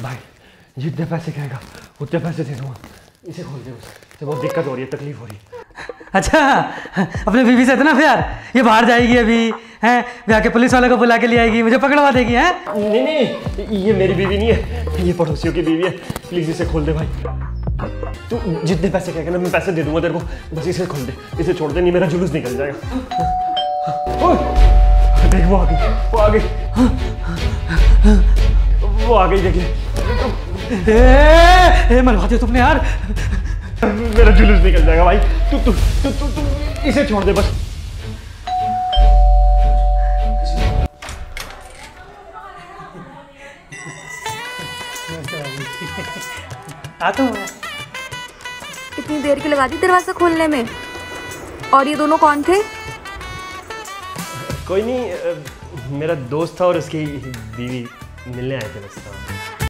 भाई जितने पैसे कहेगा उतने पैसे दे दूंगा। इसे खोल दे, उसे बहुत दिक्कत हो रही है, तकलीफ हो रही है। अच्छा, अपने बीवी से इतना प्यार, ये बाहर जाएगी अभी हैं, ब्याह के पुलिस वाले को बुला के ले आएगी, मुझे पकड़वा देगी हैं? नहीं नहीं, ये मेरी बीवी नहीं है, ये पड़ोसियों की बीवी है। प्लीज इसे खोल दे भाई, तू जितने पैसे कहेगा ना मैं पैसे दे दूंगा तेरे को, बस इसे खोल दे, इसे छोड़ दे, नहीं मेरा जुलूस निकल जाएगा। देख वो आ गई, वो आ गई, वो आ गई, देखिए। मरवा दिया तुमने यार, मेरा जुलूस निकल जाएगा भाई। तू तू तू तू तू इसे छोड़ दे बस। आता हूँ। इतनी देर की लगा दी दरवाजा खोलने में, और ये दोनों कौन थे? कोई नहीं, मेरा दोस्त था और उसकी बीवी मिलने आए थे बस।